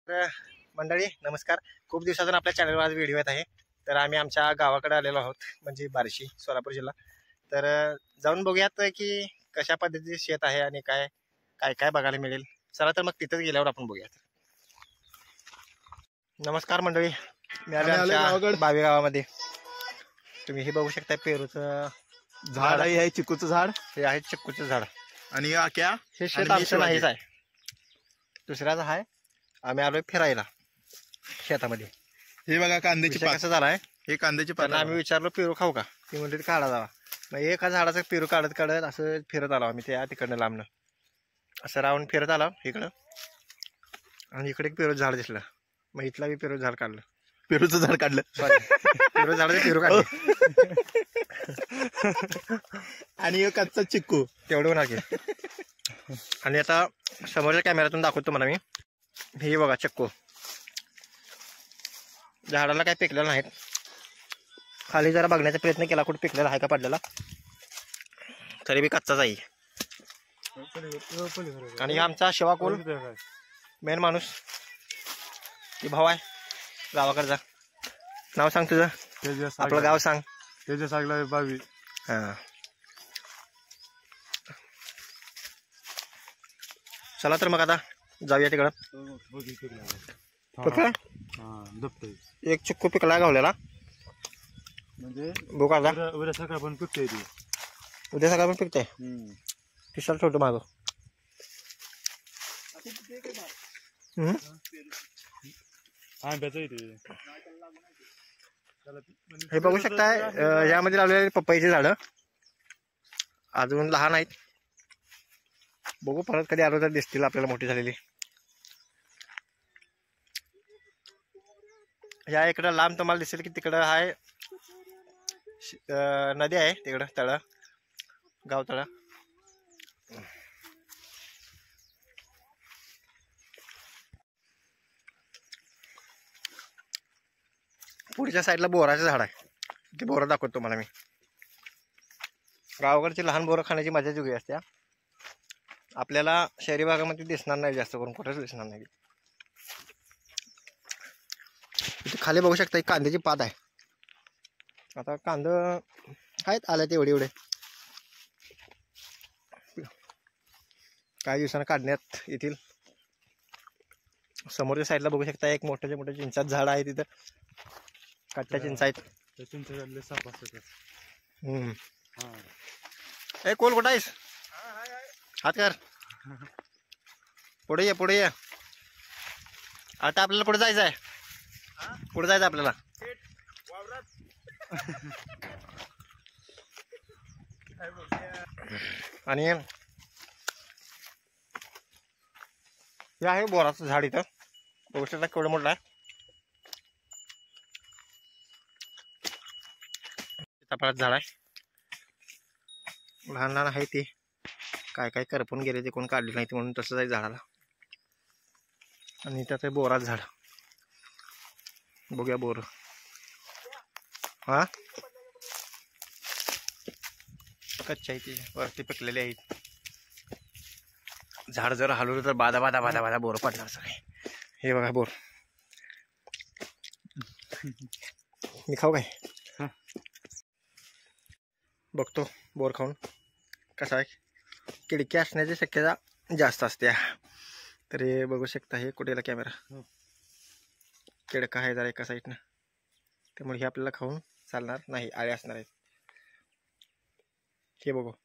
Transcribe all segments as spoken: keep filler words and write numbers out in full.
तर मंडळी नमस्कार. खूप दिवसातून आपल्या चॅनलवर आज व्हिडिओ येत आहे. तर आम्ही आमच्या गावाकडे आलेलो आहोत, म्हणजे बार्शी, सोलापूर जिल्हा. तर जाऊन बघूयात की कशा पद्धतीचे शेत आहे आणि काय काय काय बघायला मिळेल. चला तर मग तिथंच गेल्यावर आपण बघूयात. नमस्कार मंडळी, मी आलो आमच्या बावी गावामध्ये. तुम्ही हे बघू शकता, पेरूचं झाड आहे, चिकूचं झाड हे आहे, चिक्कूचं झाड. आणि आक्या हे शेत आमचं नाहीच आहे, दुसऱ्याच आहे. आम्ही आलोय फिरायला शेतामध्ये. हे बघा कांद्याची पात कसं झालाय, हे कांद्याची पात. आम्ही विचारलो पेरू खाऊ का, ती म्हणते काढा जावा. मग एका झाडाचं पेरू काढत काढत असं फिरत आलो आम्ही त्या तिकडनं लांबनं, असं राऊंड फिरत आलो इकडं. आणि इकडे एक पेरू झाड दिसलं, मग इथला बी पेरू झाड काढलं. पेरूचं झाड काढलं, सॉरी पेरू झाड पेरू काढलं. आणि एक कच्चा चिक्कू तेवढं होणार की. आणि आता समोरच्या कॅमेऱ्यातून दाखवतो मला मी. हे बघा चिक्कू, झाडाला काय पिकलेलं नाहीत. खाली जरा बघण्याचा प्रयत्न केला, कुठे पिकलेला आहे का पडलेला, तरी बी कच्चाच आहे. आणि आमचा शिवाकोल मेन माणूस, की भाऊ आहे गावाकडचा. नाव सांग तुझं, आपलं गाव सांग. त्याच्या सागला बावी. हा, चला तर मग आता जाऊया तिकडं. एक चिक्कू पिकला गावलेला, म्हणजे बोकाचा. उद्या सकाळ पण पिकते, उद्या सकाळ पण पिकते. किशाला छोटं मागं. हे बघू शकताय, यामध्ये लावलेले पपईचे झाड अजून लहान आहेत. बघू परत कधी आलो तर दिसतील आपल्याला मोठी झालेली. या इकडं लांब तुम्हाला दिसेल की तिकडं आहे नदी आहे, तिकडं तळ, गाव तळ. पुढच्या साईडला बोराचं झाड आहे, ते बोरं दाखवतो तुम्हाला मी. गावाकडची लहान बोरं खाण्याची मजा वेगळी असते. आपल्याला शहरी भागामध्ये दिसणार नाही, जास्त करून कुठेच दिसणार नाही. इथे खाली बघू शकता एक कांद्याची पात आहे. आता कांद आहेत आले ते एवढे एवढे, काही दिवसांना काढण्यात येतील. समोरच्या साईडला बघू शकता एक मोठ्याच्या मोठ्या चिंचाचं झाड आहे, तिथं कट्ट्या चिंच आहेत. हम्म, ए कोल कुठं आहेस, हात कर, पुढे ये पुढे ये. आता आपल्याला कुठे जायचं आहे, कुठे जायचं आपल्याला. आणि हे आहे बोराचं झाड, इथं बघू शकता केवढं मोठं आहे. सीताफळाचं झाड आहे, लहान लहान आहे. ते काय काय करपून गेले, ते कोण काढले नाही म्हणून तसंच आहे झाडाला. आणि त्याचं बोराचं झाड, बघूया बोर. हा, कच्चे आहे ते, वरती पिकलेले आहेत. झाड जर हलवलं तर बाधा बाधा बाधा बाधा बोर पडणार सगळे. हे बघा बोर, मी खाऊ काय, बघतो बोर खाऊन कसा आहे. खिडकी असण्याची शक्यता जास्त असते. तर हे बघू शकता, हे कुठेला कॅमेरा खिडका आहे जरा एका साईडनं, त्यामुळे हे आपल्याला खाऊन चालणार नाही, आळे असणार आहेत. हे बघू,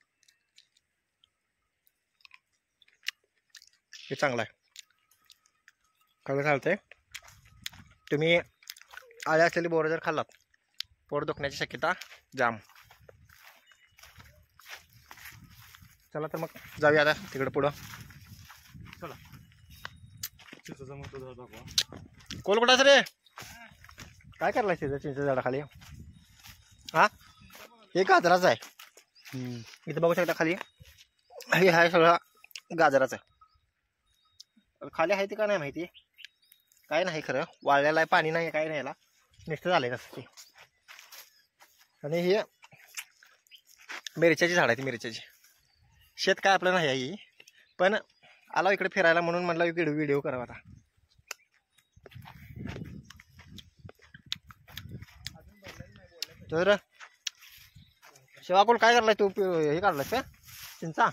हे चांगलं आहे, खायला चालतंय. तुम्ही आळे असलेली बोरं जर खाल्लात, पोट दुखण्याची शक्यता जाम. चला तर मग जाऊया आता तिकडं पुढं. चला, कोल कुठं रे, काय करायला चिंच चिंच झाडाखाली. हा, हे गाजराचं आहे. इथं बघू शकता खाली, हे आहे सगळं गाजराचं आहे. खाली आहे ते का नाही माहिती, काय नाही खरं, वाळलेलं आहे, पाणी नाही, काय नाही, याला नुसतं झालंय तसं ते. आणि हे मिरच्याची झाड आहेत, मिरच्याची. शेत काय आपलं नाही आहे, पण आला इकडे फिरायला म्हणून म्हटलं व्हिडिओ व्हिडिओ करावा. आता तर शेवाकुल काय करलाय तू हे काढलायस का चिंचा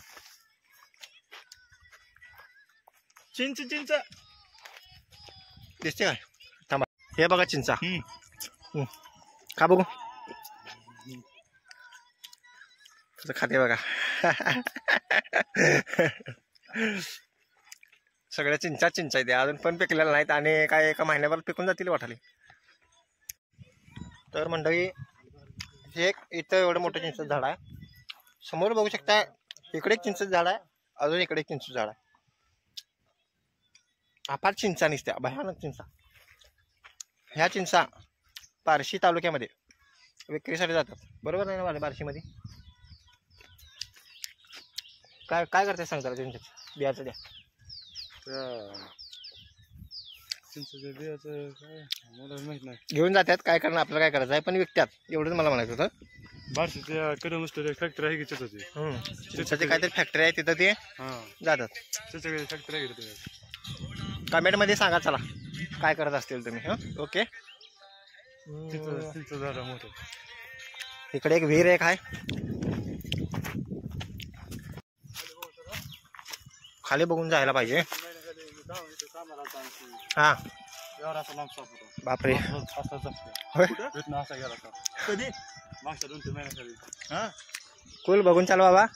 चिंच चिंच दिसते काय थांबा हे बघा चिंचा हम्म. खा बघू कसं खाते बघा सगळ्या चिंचा चिंचा आहेत अजून पण पिकलेल्या नाहीत आणि काय एका महिन्याभर पिकून जातील वाटाले तर मंडळी हे एक इथं एवढं मोठं चिंचेचं झाड आहे समोर बघू शकता इकडे एक चिंचेचं झाड आहे अजून इकडे एक चिंचेचं झाड आहे अफाट चिंचा निसत्या भयानक चिंचा ह्या चिंचा बार्शी तालुक्यामध्ये विक्रीसाठी जातात बरोबर नाही ना बार्शीमध्ये काय काय करते सांग जरा चिंचेचं बियाचं द्या चिंचेच्या बियाचं काय मला माहित नाही घेऊन जातात काय करणार आपल्याला काय करायचं आहे पण विकतात एवढंच मला म्हणायचं होतं बार्शीच्या कडे नुसतं फॅक्टरी आहे की चिंचेची चिंचेची काहीतरी फॅक्टरी आहे तिथं ते हां जातात चिंचेची फॅक्टरी आहे की कमेंटमध्ये सांगा चला काय करत असतील तुम्ही हां ओके चिंच चिंच झालं मोठं इकडे एक विहीर एक आहे खाली बघून जायला पाहिजे हा बापरे कधी मागच्या दोन तीन महिन्याखाली हा कुल बघून चालू बाबा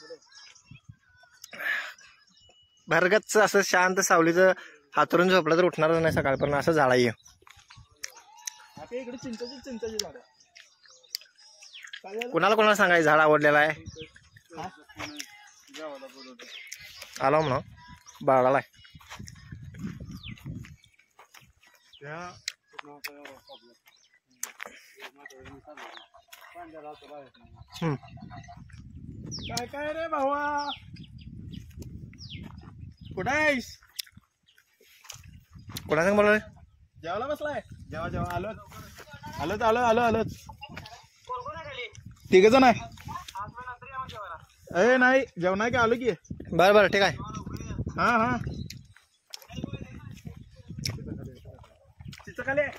भरगतच असं शांत सावलीचं हातरून झोपलं तर उठणारच नाही सकाळपर्यंत असं झाड आहे इकडे चिंचाची चिंचाची झाड कुणाला कोणाला सांगायचं झाड आवडलेलं आहे आलो म्हणा बाळाला काय काय रे भावा कुठं आहेस कोणा सांग बोला जेवायला बसलाय जेवा जेवा आलो आलोच आलो आलो आलोच तिघ जण आहे अरे नाही जेवण की आलो की बरं बरं ठीक आहे हा हा चिंच खाली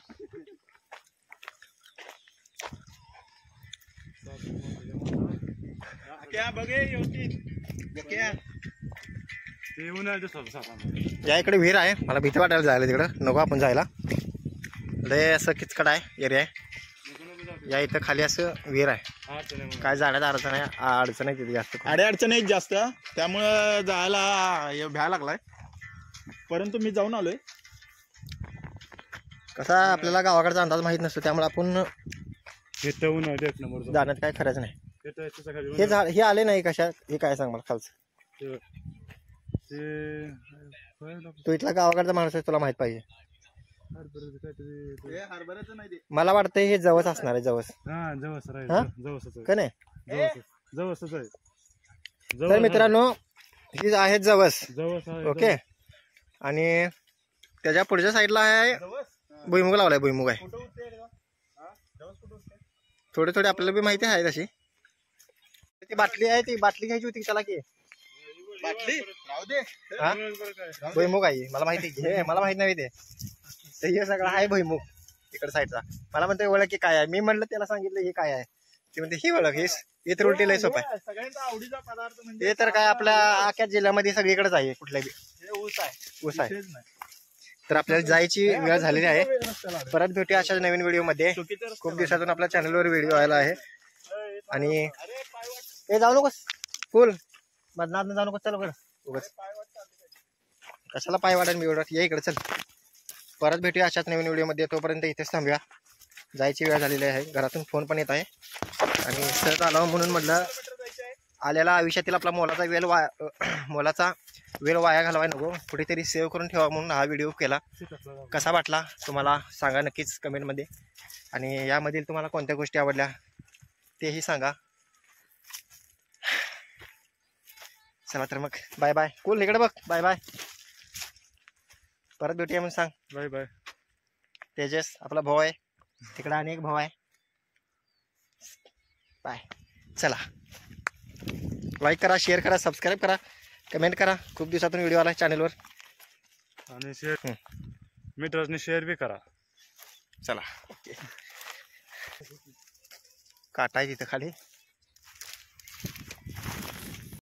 क्या बघे या इकडे विहीर आहे मला भीती वाटायला जायला तिकडं नको आपण जायला लय असं किचकट आहे एरिया आहे या इथं खाली असं विहीर आहे काय जाण्याचा अडचण आहे अडचण आहे तिथे जास्त अडे अडचण आहे जास्त त्यामुळं जायला भ्या लागलाय परंतु मी जाऊन आलोय कसा आपल्याला गावाकडचा अंदाज माहित नसतो त्यामुळे आपण जाण्यात जाण्यात काय खरंच नाही हे झाड हे आले नाही कशा हे काय सांग मला खालचं तू इथला गावाकडचा माणूस आहे तुला माहित पाहिजे मला वाटतं हे जवस असणार आहे जवस का नाही तर मित्रांनो ही आहेत जवस ओके आणि त्याच्या पुढच्या साईडला आहे भुईमुग लावलाय भुईमुग आहे थोडे थोडे आपल्याला बी माहिती आहे तशी ती बाटली आहे ती बाटली घ्यायची होती त्याला की बाटली राहू दे हा भुईमुग आहे मला माहिती घे मला माहित नाही ते हे सगळं आहे भुईमुग तिकडे साईडचा मला म्हणते ओळख की काय आहे मी म्हणलं त्याला सांगितलं हे काय आहे ते म्हणते ही ओळख हे हे तर उलटी लय सोपं आहे सगळ्यांचा आवडीचा पदार्थ म्हणजे हे तर काय आपल्या आख्या जिल्ह्यामध्ये सगळीकडेच आहे कुठल्या बी ऊस आहे ऊस आहे तर आपल्याला जायची वेळ झालेली आहे परत भेटूया अशाच नवीन व्हिडिओ मध्ये खूप दिवसातून आपल्या चॅनलवर व्हिडिओ आला आहे आणि हे जाऊ नकोस फुल मधनात जाऊ नकोस चल उगाच कशाला पाय वाटेल मी एवढं ये इकडे चल परत भेटूया अशाच नवीन व्हिडिओ मध्ये तोपर्यंत इथेच थांबूया जायची वेळ झालेली आहे घरातून फोन पण येत आहे आणि सहज आलो म्हणून म्हटलं आलेला आयुष्यातील आपला मोलाचा वेळ वाया मोलाचा वेळ वाया घालवाय नको कुठेतरी सेव्ह करून ठेवा म्हणून हा व्हिडिओ केला कसा वाटला तुम्हाला सांगा नक्कीच कमेंटमध्ये आणि यामधील तुम्हाला कोणत्या गोष्टी आवडल्या तेही सांगा चला तर मग बाय बाय कुल इकडे बघ बाय बाय परत भेटूया म्हणून सांग बाय बाय तेजस आपला भाऊ आहे तिकडे आणि एक भाऊ आहे बाय चला लाईक करा शेअर करा सबस्क्राईब करा कमेंट करा खूप दिवसातून व्हिडिओ आला चॅनलवर आणि शेअर मित्रांनी शेअर बी करा चला ओके काटा आहे तिथं खाली